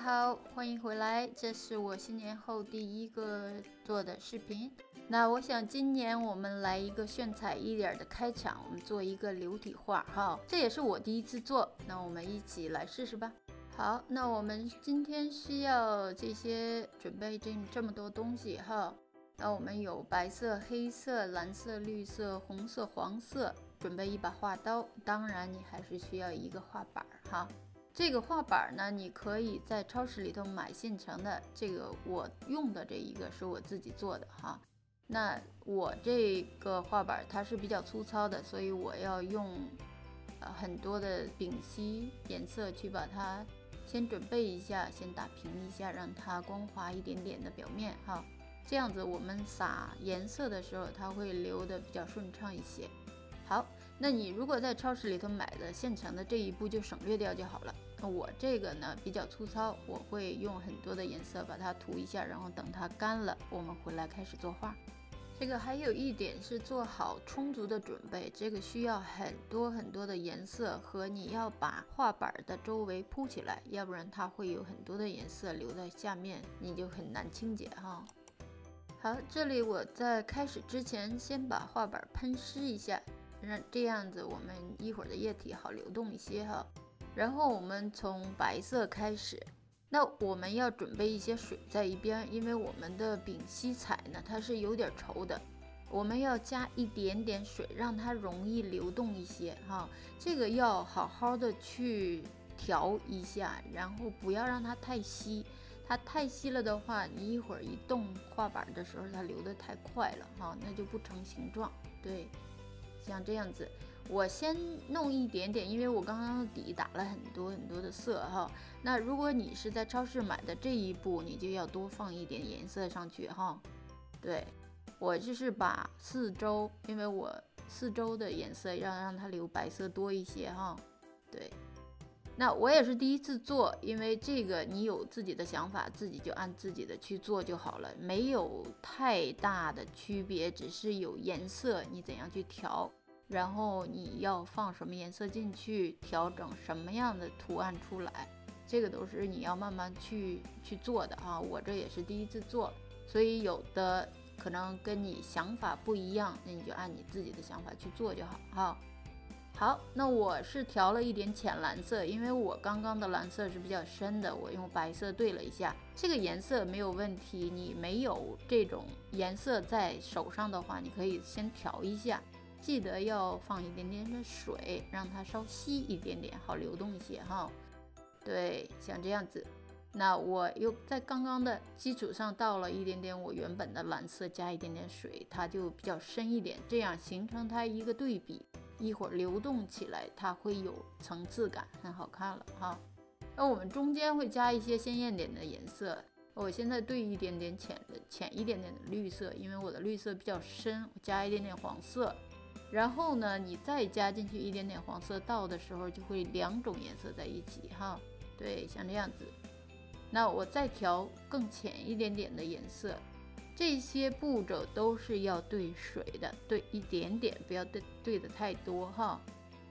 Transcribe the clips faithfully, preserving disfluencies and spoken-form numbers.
好，欢迎回来，这是我新年后第一个做的视频。那我想今年我们来一个炫彩一点的开场，我们做一个流体画哈，这也是我第一次做，那我们一起来试试吧。好，那我们今天需要这些准备这这么多东西哈。那我们有白色、黑色、蓝色、绿色、红色、黄色，准备一把画刀，当然你还是需要一个画板哈。这个画板呢，你可以在超市里头买现成的，这个我用的这一个是我自己做的哈。那我这个画板它是比较粗糙的，所以我要用呃很多的丙烯颜色去把它先准备一下，先打平一下，让它光滑一点点的表面哈。这样子我们撒颜色的时候，它会流得比较顺畅一些。好，那你如果在超市里头买的现成的，这一步就省略掉就好了。那我这个呢比较粗糙，我会用很多的颜色把它涂一下，然后等它干了，我们回来开始作画。这个还有一点是做好充足的准备，这个需要很多很多的颜色和你要把画板的周围铺起来，要不然它会有很多的颜色留在下面，你就很难清洁哈。好，这里我在开始之前先把画板喷湿一下，让这样子我们一会儿的液体好流动一些哈。然后我们从白色开始，那我们要准备一些水在一边，因为我们的丙烯彩呢它是有点稠的，我们要加一点点水，让它容易流动一些哈。这个要好好的去调一下，然后不要让它太稀。它太稀了的话，你一会儿一动画板的时候，它流得太快了哈，那就不成形状。对，像这样子，我先弄一点点，因为我刚刚底打了很多很多的色哈。那如果你是在超市买的这一步，你就要多放一点颜色上去哈。对，我就是把四周，因为我四周的颜色让让它留白色多一些哈。对。那我也是第一次做，因为这个你有自己的想法，自己就按自己的去做就好了，没有太大的区别，只是有颜色你怎样去调，然后你要放什么颜色进去，调整什么样的图案出来，这个都是你要慢慢去去做的啊。我这也是第一次做，所以有的可能跟你想法不一样，那你就按你自己的想法去做就好哈。好，那我是调了一点浅蓝色，因为我刚刚的蓝色是比较深的，我用白色对了一下，这个颜色没有问题。你没有这种颜色在手上的话，你可以先调一下，记得要放一点点的水，让它稍稀一点点，好流动一些哈。对，像这样子。那我又在刚刚的基础上倒了一点点我原本的蓝色，加一点点水，它就比较深一点，这样形成它一个对比。一会儿流动起来，它会有层次感，很好看了哈。那我们中间会加一些鲜艳点的颜色，我现在兑一点点浅的、浅一点点的绿色，因为我的绿色比较深，我加一点点黄色。然后呢，你再加进去一点点黄色，倒的时候就会两种颜色在一起哈。对，像这样子。那我再调更浅一点点的颜色。这些步骤都是要兑水的，兑一点点，不要兑兑的太多哈。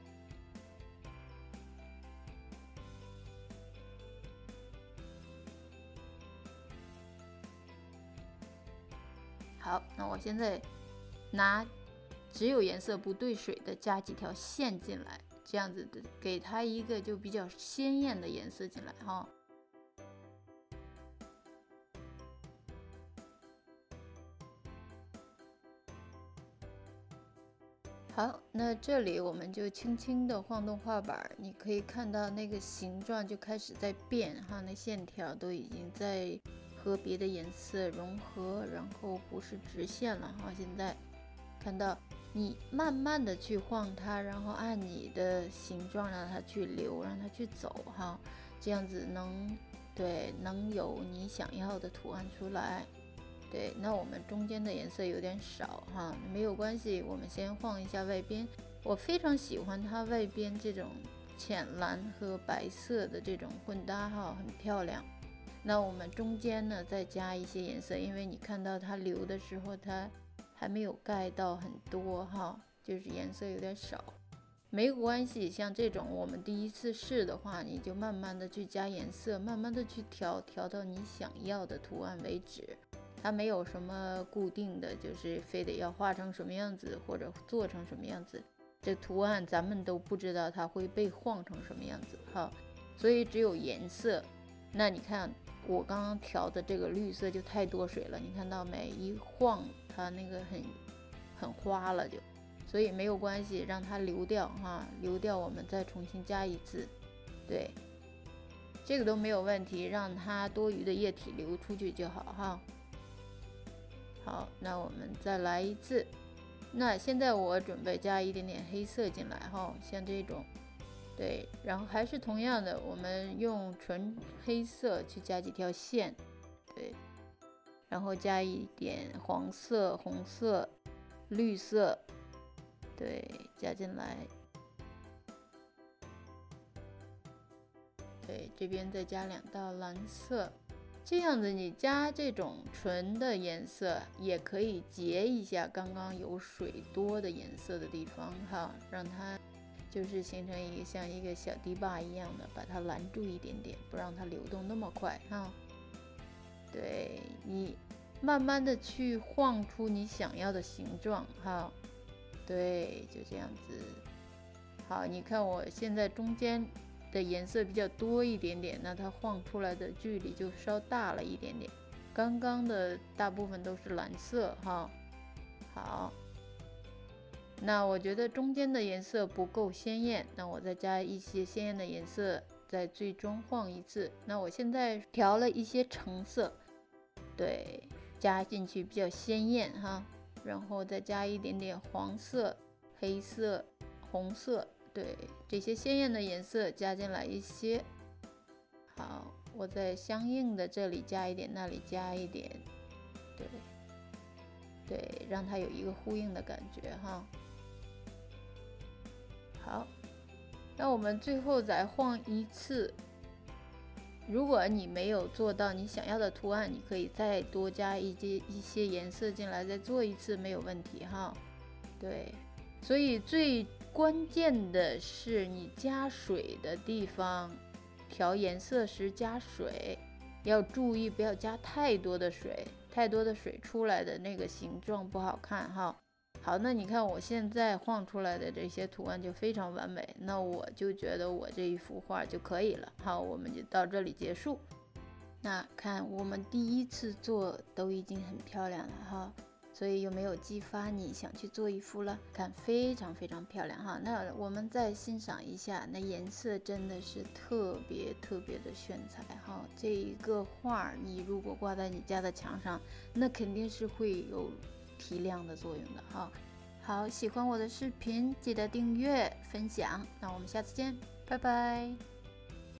好，那我现在拿只有颜色不兑水的加几条线进来，这样子的给它一个就比较鲜艳的颜色进来哈。好，那这里我们就轻轻的晃动画板，你可以看到那个形状就开始在变哈，那线条都已经在和别的颜色融合，然后不是直线了哈。现在看到你慢慢的去晃它，然后按你的形状让它去流，让它去走哈，这样子能对能有你想要的图案出来。对，那我们中间的颜色有点少哈，没有关系，我们先晃一下外边。我非常喜欢它外边这种浅蓝和白色的这种混搭哈，很漂亮。那我们中间呢再加一些颜色，因为你看到它流的时候，它还没有盖到很多哈，就是颜色有点少。 没有关系，像这种我们第一次试的话，你就慢慢的去加颜色，慢慢的去调，调到你想要的图案为止。它没有什么固定的，就是非得要画成什么样子或者做成什么样子，这图案咱们都不知道它会被晃成什么样子哈。所以只有颜色。那你看我刚刚调的这个绿色就太多水了，你看到没？一晃它那个很很花了就，所以没有关系，让它流掉哈，流掉我们再重新加一次。对，这个都没有问题，让它多余的液体流出去就好哈。好，那我们再来一次。那现在我准备加一点点黑色进来哈，像这种，对，然后还是同样的，我们用纯黑色去加几条线，对，然后加一点黄色、红色、绿色，对，加进来。对，这边再加两道蓝色。这样子你加这种纯的颜色也可以截一下刚刚有水多的颜色的地方哈，让它就是形成一个像一个小堤坝一样的，把它拦住一点点，不让它流动那么快哈。对，你慢慢的去晃出你想要的形状哈。对，就这样子。好，你看我现在中间的颜色比较多一点点，那它晃出来的距离就稍大了一点点。刚刚的大部分都是蓝色哈。好，那我觉得中间的颜色不够鲜艳，那我再加一些鲜艳的颜色，在最终晃一次。那我现在调了一些橙色，对，加进去比较鲜艳哈。然后再加一点点黄色、黑色、红色。对，这些鲜艳的颜色加进来一些。好，我在相应的这里加一点，那里加一点，对，对，让它有一个呼应的感觉哈。好，那我们最后再晃一次。如果你没有做到你想要的图案，你可以再多加一些一些颜色进来，再做一次没有问题哈。对，所以最关键的是你加水的地方，调颜色时加水要注意，不要加太多的水，太多的水出来的那个形状不好看哈。好，那你看我现在晃出来的这些图案就非常完美，那我就觉得我这一幅画就可以了。好，我们就到这里结束。那看我们第一次做都已经很漂亮了哈。所以有没有激发你想去做一幅了？看非常非常漂亮哈。那我们再欣赏一下，那颜色真的是特别特别的炫彩哈。这一个画你如果挂在你家的墙上，那肯定是会有提亮的作用的哈。好，喜欢我的视频记得订阅分享，那我们下次见，拜拜。